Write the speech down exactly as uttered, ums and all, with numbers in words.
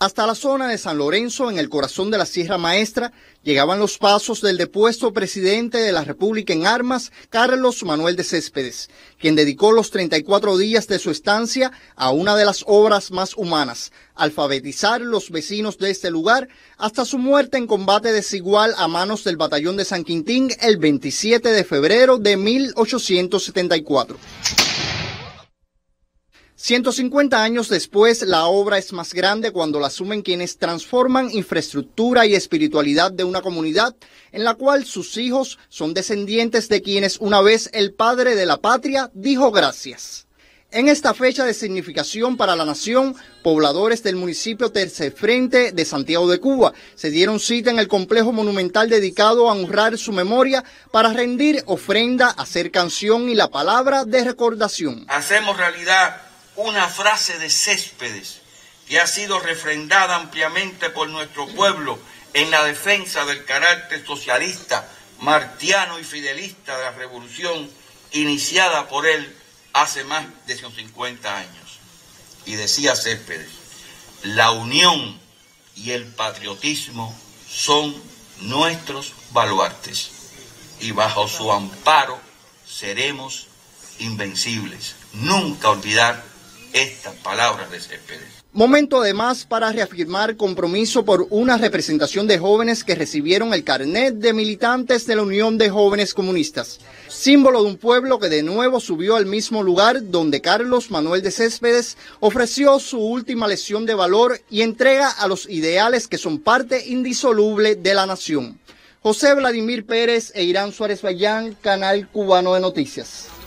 Hasta la zona de San Lorenzo, en el corazón de la Sierra Maestra, llegaban los pasos del depuesto presidente de la República en armas, Carlos Manuel de Céspedes, quien dedicó los treinta y cuatro días de su estancia a una de las obras más humanas, alfabetizar los vecinos de este lugar hasta su muerte en combate desigual a manos del Batallón de San Quintín el veintisiete de febrero de mil ochocientos setenta y cuatro. ciento cincuenta años después, la obra es más grande cuando la asumen quienes transforman infraestructura y espiritualidad de una comunidad en la cual sus hijos son descendientes de quienes una vez el padre de la patria dijo gracias. En esta fecha de significación para la nación, pobladores del municipio Tercerfrente de Santiago de Cuba se dieron cita en el complejo monumental dedicado a honrar su memoria para rendir ofrenda, hacer canción y la palabra de recordación. Hacemos realidad una frase de Céspedes que ha sido refrendada ampliamente por nuestro pueblo en la defensa del carácter socialista, martiano y fidelista de la revolución iniciada por él hace más de ciento cincuenta años. Y decía Céspedes: la unión y el patriotismo son nuestros baluartes y bajo su amparo seremos invencibles. Nunca olvidar estas palabras de Céspedes. Momento además para reafirmar compromiso por una representación de jóvenes que recibieron el carnet de militantes de la Unión de Jóvenes Comunistas, símbolo de un pueblo que de nuevo subió al mismo lugar donde Carlos Manuel de Céspedes ofreció su última lección de valor y entrega a los ideales que son parte indisoluble de la nación. José Vladimir Pérez e Irán Suárez Bayán, Canal Cubano de Noticias.